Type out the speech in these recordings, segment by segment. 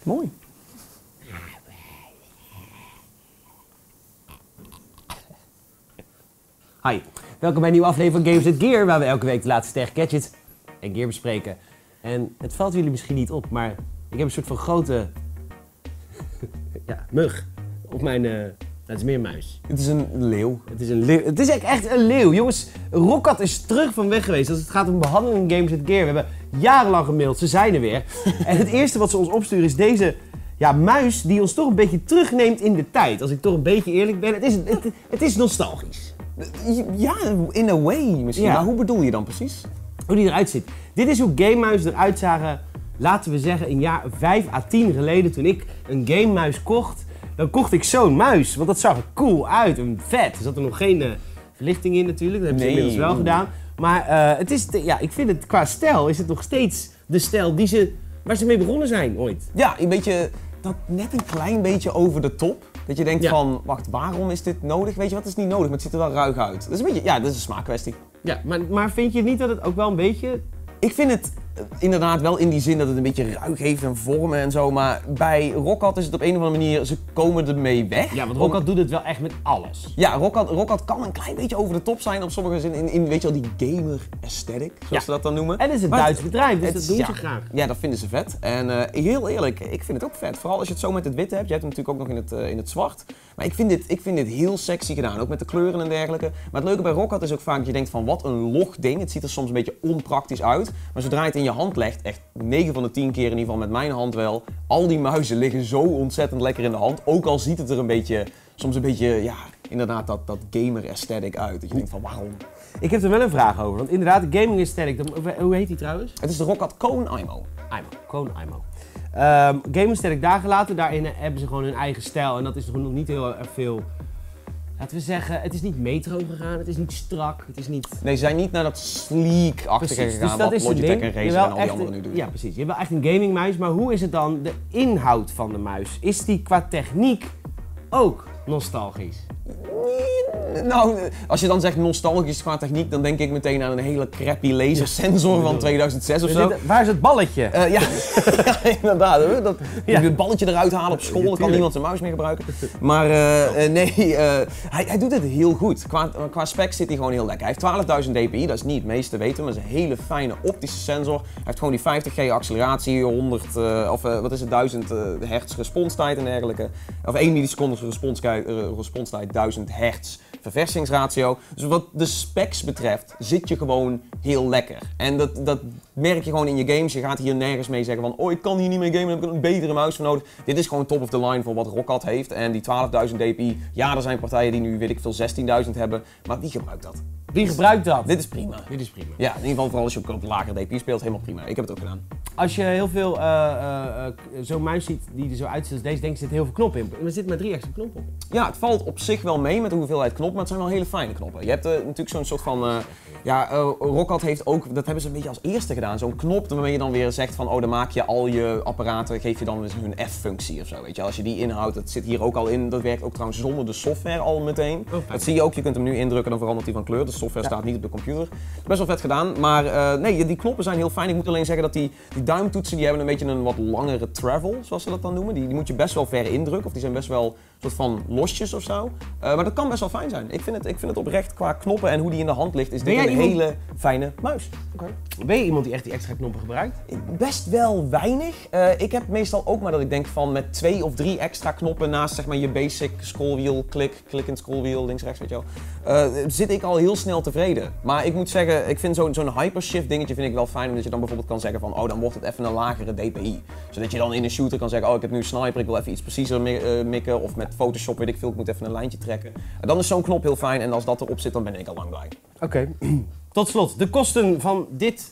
Mooi. Hi, welkom bij een nieuwe aflevering van Games & Gear, waar we elke week de laatste tech, gadgets en gear bespreken. En het valt jullie misschien niet op, maar ik heb een soort van grote mug op mijn... het is meer een muis. Het is een leeuw. Het is een leeuw. Het is echt een leeuw. Jongens, Roccat is terug van weg geweest als het gaat om behandeling Games & Gear. We hebben jarenlang gemaild, ze zijn er weer. En het eerste wat ze ons opsturen is deze muis die ons toch een beetje terugneemt in de tijd. Als ik toch een beetje eerlijk ben, het is nostalgisch. Ja, in a way misschien. Ja. Maar hoe bedoel je dan precies? Hoe die eruit ziet. Dit is hoe gamemuizen eruit zagen, laten we zeggen, een jaar 5 à 10 geleden. Toen ik een gamemuis kocht, dan kocht ik zo'n muis. Want dat zag er cool uit en vet. Er zat er nog geen verlichting in natuurlijk, dat hebben ze inmiddels wel gedaan. Maar het is, ik vind het qua stijl is het nog steeds de stijl waar ze mee begonnen zijn ooit. Ja, een beetje, dat net een klein beetje over de top. Dat je denkt van, wacht, waarom is dit nodig? Weet je wat, het is niet nodig, maar het ziet er wel ruig uit. Dat is een beetje, dat is een smaakkwestie. Ja, maar vind je niet dat het ook wel een beetje... Ik vind het inderdaad wel in die zin dat het een beetje ruig heeft en vormen en zo, maar bij Roccat is het op een of andere manier, ze komen ermee weg. Ja, want Roccat doet het wel echt met alles. Ja, Roccat kan een klein beetje over de top zijn op sommige zin in weet je wel, die gamer aesthetic, zoals ze dat dan noemen. En het is een Duits bedrijf, dus dat doen ze graag. Ja, dat vinden ze vet. En heel eerlijk, ik vind het ook vet. Vooral als je het zo met het witte hebt. Je hebt hem natuurlijk ook nog in het zwart. Maar ik vind dit heel sexy gedaan, ook met de kleuren en dergelijke. Maar het leuke bij Roccat is ook vaak dat je denkt van, wat een log ding. Het ziet er soms een beetje onpraktisch uit. Maar zodra je het in je hand legt, echt 9 van de 10 keer in ieder geval met mijn hand wel. Al die muizen liggen zo ontzettend lekker in de hand. Ook al ziet het er soms een beetje, inderdaad dat gamer aesthetic uit. Dat je denkt van, waarom? Ik heb er wel een vraag over, want inderdaad, de gaming aesthetic, hoe heet die trouwens? Het is de Roccat Kone IMO. Kone IMO. Gaming aesthetic daar gelaten, daarin hebben ze gewoon hun eigen stijl en dat is nog niet heel erg veel... Laten we zeggen, het is niet metro gegaan, het is niet strak, het is niet... Nee, ze zijn niet naar dat sleek-achtige gegaan, dus dat wat Logitech en Razer en al die anderen nu doen. Ja, precies. Je hebt wel echt een gamingmuis, maar hoe is het dan de inhoud van de muis? Is die qua techniek ook nostalgisch? Nou, als je dan zegt nostalgisch qua techniek, dan denk ik meteen aan een hele crappy lasersensor van 2006 of zo. Waar is het balletje? Ja, inderdaad. Het balletje eruit halen op school, dan kan niemand zijn muis meer gebruiken. Maar hij doet het heel goed. Qua specs zit hij gewoon heel lekker. Hij heeft 12.000 dpi, dat is niet het meeste weten, maar het is een hele fijne optische sensor. Hij heeft gewoon die 50G acceleratie, 1000 hertz responstijd en dergelijke. Of 1 milliseconde responstijd, 1000 hertz verversingsratio. Dus wat de specs betreft zit je gewoon heel lekker. En dat merk je gewoon in je games. Je gaat hier nergens mee zeggen van, oh ik kan hier niet mee gamen, dan heb ik een betere muis voor nodig. Dit is gewoon top of the line voor wat Roccat heeft. En die 12.000 dpi, ja er zijn partijen die nu weet ik veel 16.000 hebben, maar wie gebruikt dat? Wie gebruikt dat? Dit is prima. Dit is prima. Ja, in ieder geval vooral als je op lager dpi speelt, helemaal prima. Ik heb het ook gedaan. Als je heel veel zo'n muis ziet die er zo uitziet als deze, denk je er zit heel veel knoppen in. Maar er zitten maar 3 extra knoppen op. Ja, het valt op zich wel mee met de hoeveelheid knoppen, maar het zijn wel hele fijne knoppen. Je hebt natuurlijk zo'n soort van, Roccat heeft ook, dat hebben ze een beetje als eerste gedaan, zo'n knop waarmee je dan weer zegt van, oh dan maak je al je apparaten, geef je dan dus hun F-functie of zo, weet je. Als je die inhoudt, dat zit hier ook al in, dat werkt ook trouwens zonder de software al meteen. Dat zie je ook, je kunt hem nu indrukken, dan verandert hij van kleur, de software staat niet op de computer. Best wel vet gedaan, maar nee, die knoppen zijn heel fijn. Ik moet alleen zeggen dat die duimtoetsen, die hebben een beetje een wat langere travel, zoals ze dat dan noemen. Die moet je best wel ver indrukken, of die zijn best wel een soort van losjes of zo. Maar dat kan best wel fijn zijn. Ik vind het oprecht qua knoppen en hoe die in de hand ligt, is dit een hele fijne muis. Ben je iemand die echt die extra knoppen gebruikt? Best wel weinig. Ik heb meestal ook maar dat ik denk van met 2 of 3 extra knoppen naast zeg maar je basic scrollwheel, klik en scrollwheel, links rechts weet je wel, zit ik al heel snel tevreden. Maar ik moet zeggen, ik vind zo'n hypershift dingetje vind ik wel fijn, omdat je dan bijvoorbeeld kan zeggen van, oh dan wordt het even een lagere dpi. Zodat je dan in een shooter kan zeggen, oh ik heb nu een sniper, ik wil even iets preciezer mikken, of met Photoshop weet ik veel, ik moet even een lijntje trekken. Dan is zo'n knop heel fijn en als dat erop zit, dan ben ik al lang blij. Oké. Tot slot, de kosten van dit.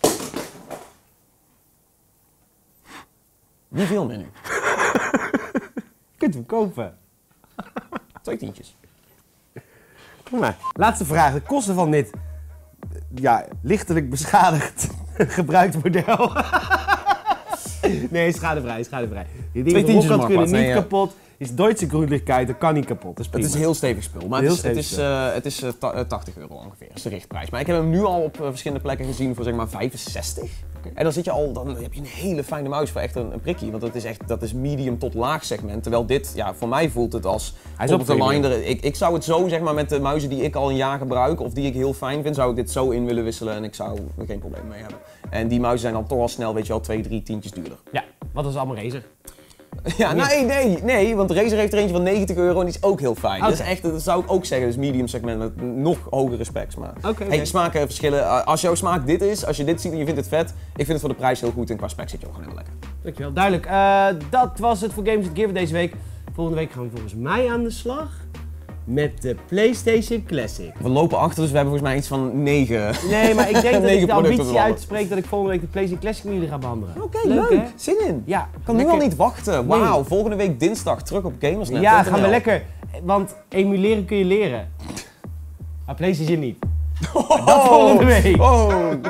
Niet veel meer nu. Je kunt hem kopen. 2 tientjes. Kom maar. Laatste vraag. De kosten van dit, lichtelijk beschadigd gebruikt model. Nee, schadevrij. Die dingen van Roccat kunnen niet kapot. Is Duitse Grundlichkeit, dat kan niet kapot. Dat is het is een heel stevig spul, maar het is €80 ongeveer, dat is de richtprijs. Maar ik heb hem nu al op verschillende plekken gezien voor zeg maar 65. Oké. En dan zit je al, dan heb je een hele fijne muis voor echt een prikkie. Want dat is medium tot laag segment. Terwijl dit, ja, voor mij voelt het als Hij is top op of the premium. line. Ik zou het zo, zeg maar, met de muizen die ik al een jaar gebruik of die ik heel fijn vind, zou ik dit zo in willen wisselen en ik zou er geen probleem mee hebben. En die muizen zijn dan toch al snel, weet je wel, 2, 3 tientjes duurder. Ja, wat is allemaal Razer? Ja, nee, want Razer heeft er eentje van 90 euro en die is ook heel fijn. Okay. Dat is echt, dat zou ik ook zeggen, dus medium segment met nog hogere specs. Maar Oké. hey, smaken verschillen. Als jouw smaak dit is, als je dit ziet en je vindt het vet, ik vind het voor de prijs heel goed en qua specs zit je ook gewoon heel lekker. Dankjewel, duidelijk. Dat was het voor Games at Given deze week. Volgende week gaan we volgens mij aan de slag met de PlayStation Classic. We lopen achter, dus we hebben volgens mij iets van 9. Nee, maar ik denk dat 9 ik de producten ambitie verloren. uitspreek dat ik volgende week de PlayStation Classic met jullie ga behandelen. Oké, leuk. Hè? Zin in. Ja, Ik kan nu lekker. al niet wachten. Nee. Wauw, volgende week dinsdag terug op Gamersnet. Ja, gaan we lekker. Want emuleren kun je leren. Maar PlayStation niet. Dat volgende week. Oh.